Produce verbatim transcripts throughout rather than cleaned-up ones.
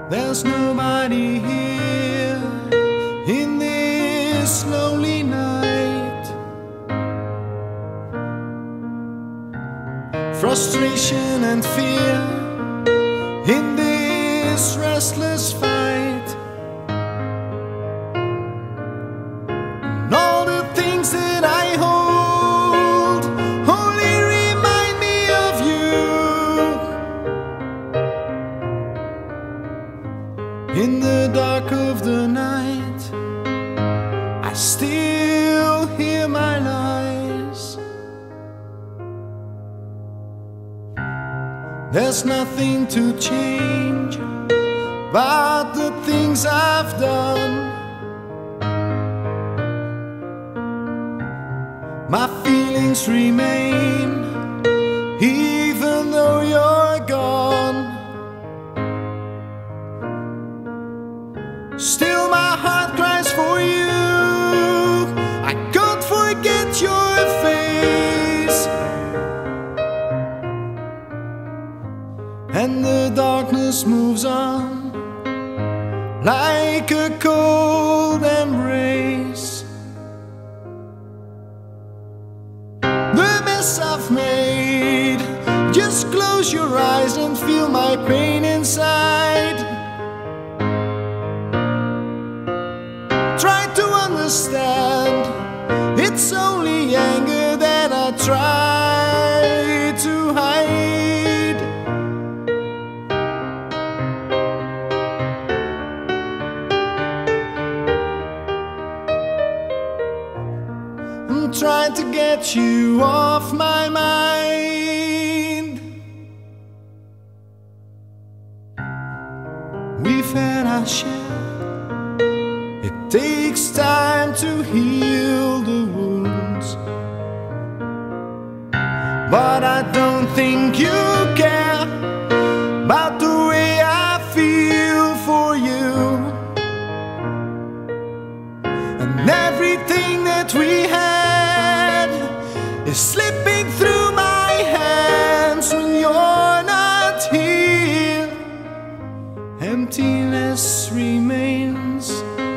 There's nobody here in this lonely night. Frustration and fear in this restless fight. And all the things that I hold only remind me of you. In the dark of the night, I still hear my lies. There's nothing to change about the things I've done. My feelings remain even though you're gone. Still my heart cries for you. I can't forget your face. And the darkness moves on like a cold embrace. The mess I've made, just close your eyes and feel my pain inside. Try to understand, it's only anger that I try to hide. I'm trying to get you off my mind. We've had our share. It takes time to heal the wounds, but I don't think you care about the way I feel for you. And everything that we had is slipping through my hands when you're not here. Emptiness remains,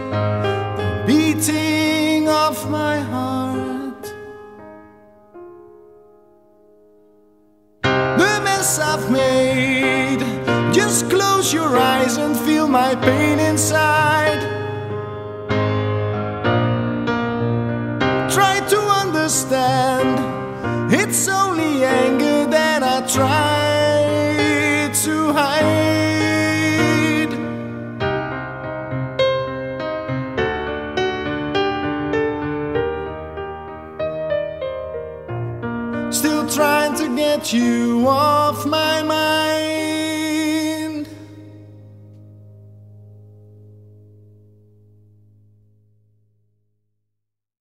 beating of my heart. The mess I've made, just close your eyes and feel my pain inside. Try to understand, it's only anger that I try to hide. Still trying to get you off my mind.